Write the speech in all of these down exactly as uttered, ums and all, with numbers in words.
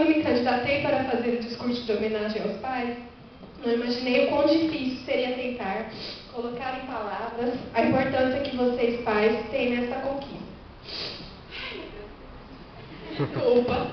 quando me candidatei para fazer o discurso de homenagem aos pais, não imaginei o quão difícil seria tentar colocar em palavras a importância que vocês, pais, têm nessa conquista. Desculpa.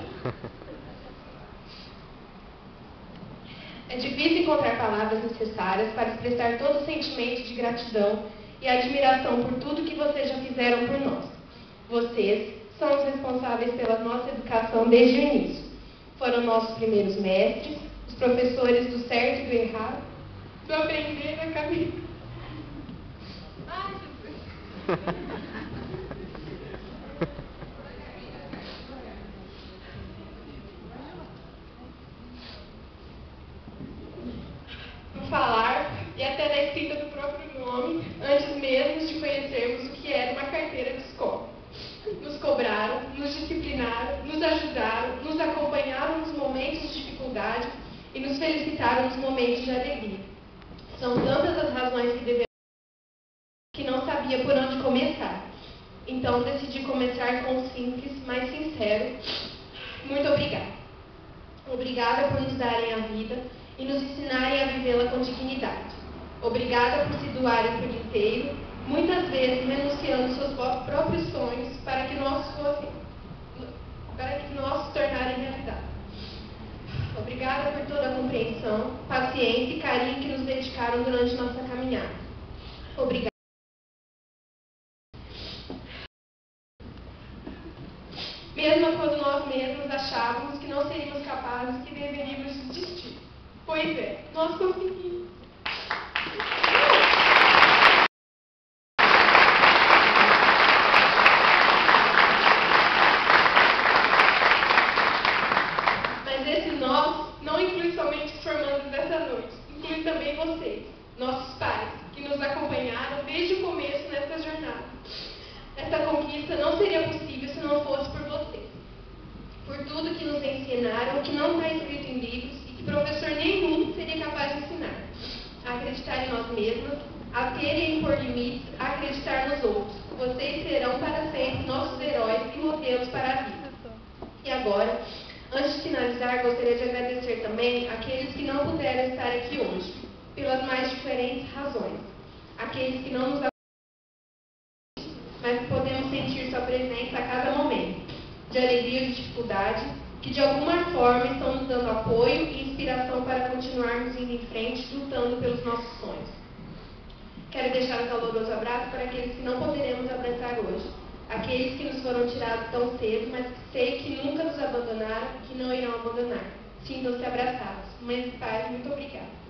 É difícil encontrar palavras necessárias para expressar todo o sentimento de gratidão e admiração por tudo que vocês já fizeram por nós. Vocês são os responsáveis pela nossa educação desde o início. Foram nossos primeiros mestres, os professores do certo e do errado, do aprender a caminhar. Ai, Jesus! No falar e até na escrita do próprio nome, antes mesmo de conhecermos o que era uma carteira de escola. Nos cobraram, nos disciplinaram, nos ajudaram, nos acompanharam nos momentos de dificuldade e nos felicitaram nos momentos de alegria. São tantas as razões que devemos que não sabia por onde começar. Então decidi começar com o simples, mas sincero. Muito obrigada. Obrigada por nos darem a vida e nos ensinarem a vivê-la com dignidade. Obrigada por se doarem por inteiro, muitas vezes renunciando seus próprios sonhos para que nossos fossem, para que nossos tornarem realidade. Obrigada por toda a compreensão, paciência e carinho que nos dedicaram durante nossa caminhada. Obrigada. Mesmo quando nós mesmos achávamos que não seríamos capazes, que deveríamos desistir. Pois é, nós conseguimos. Mas esse nós não inclui somente os formandos dessa noite, inclui também vocês, nossos pais, que nos acompanharam desde o começo nessa jornada. Essa conquista não seria possível se não fosse por vocês. Por tudo que nos ensinaram, que não está escrito em livros e que professor nenhum seria capaz de ensinar. A acreditar em nós mesmos, a ter e impor limites, a acreditar nos outros. Vocês serão para sempre nossos heróis e modelos para a vida. E agora, antes de finalizar, gostaria de agradecer também àqueles que não puderam estar aqui hoje, pelas mais diferentes razões. Aqueles que não nos mas que podemos sentir sua presença a cada momento, de alegria ou de dificuldade, que de alguma forma estão nos dando apoio e inspiração para continuarmos indo em frente, lutando pelos nossos sonhos. Quero deixar um caloroso abraço para aqueles que não poderemos abraçar hoje, aqueles que nos foram tirados tão cedo, mas que sei que nunca nos abandonaram, que não irão abandonar. Sintam-se abraçados. Mães e pais, muito obrigada.